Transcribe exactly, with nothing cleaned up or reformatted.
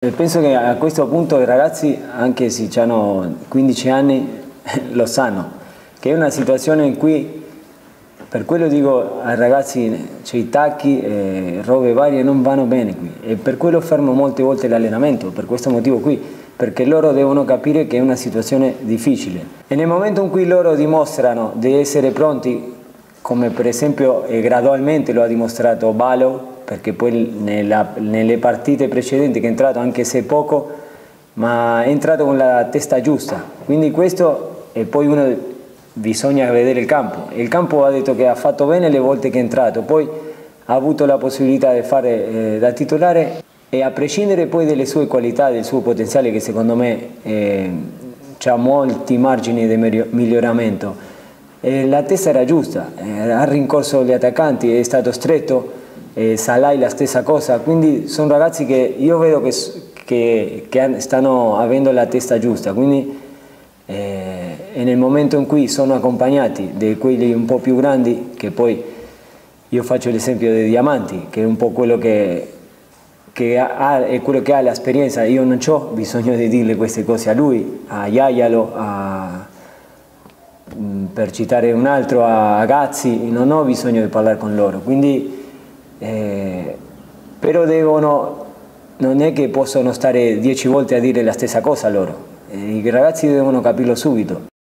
Penso che a questo punto i ragazzi, anche se hanno quindici anni, lo sanno, che è una situazione in cui, per quello dico ai ragazzi, c'è i tacchi e robe varie non vanno bene qui, e per quello fermo molte volte l'allenamento, per questo motivo qui, perché loro devono capire che è una situazione difficile. E nel momento in cui loro dimostrano di essere pronti, come per esempio e gradualmente lo ha dimostrato Balo, perché poi nella, nelle partite precedenti che è entrato, anche se poco, ma è entrato con la testa giusta, quindi questo, e poi uno bisogna vedere il campo. Il campo ha detto che ha fatto bene le volte che è entrato, poi ha avuto la possibilità di fare eh, da titolare, e a prescindere poi dalle sue qualità, del suo potenziale, che secondo me eh, ha molti margini di miglioramento, eh, la testa era giusta, eh, ha rincorso gli attaccanti, è stato stretto, eh, Salai la stessa cosa, quindi sono ragazzi che io vedo che, che, che stanno avendo la testa giusta, quindi eh, e nel momento in cui sono accompagnati da quelli un po' più grandi, che poi io faccio l'esempio dei Diamanti, che è un po' quello che, che ha, è quello che ha l'esperienza, io non ho bisogno di dirle queste cose a lui, a Iaialo, a, per citare un altro, a Gazzi, non ho bisogno di parlare con loro, quindi eh, però devono, non è che possono stare dieci volte a dire la stessa cosa a loro, i ragazzi devono capirlo subito.